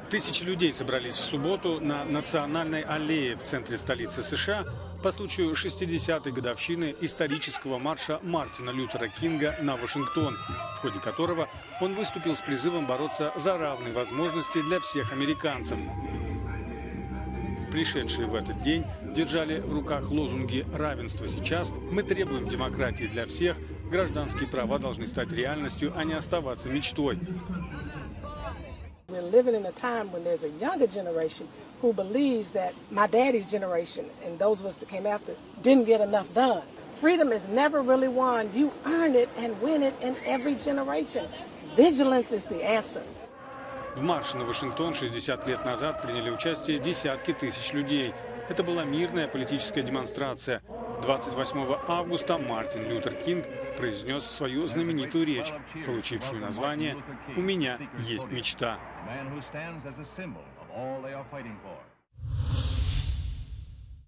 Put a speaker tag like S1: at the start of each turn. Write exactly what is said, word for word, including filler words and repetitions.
S1: Тысячи людей собрались в субботу на Национальной аллее в центре столицы США по случаю шестидесятой годовщины исторического марша Мартина Лютера Кинга на Вашингтон, в ходе которого он выступил с призывом бороться за равные возможности для всех американцев. Пришедшие в этот день держали в руках лозунги «Равенство сейчас», «Мы требуем демократии для всех», «Гражданские права должны стать реальностью, а не оставаться мечтой».
S2: We're living in a time when there's a younger generation who believes that my daddy's generation and those of us that came after didn't get enough done. Freedom is never really won. You earn it and win it in every generation. Vigilance is the answer.
S1: В марше на Вашингтон шестьдесят лет назад приняли участие десятки тысяч людей. Это была мирная политическая демонстрация. двадцать восьмого августа Мартин Лютер Кинг произнес свою знаменитую речь, получившую название «У меня есть мечта».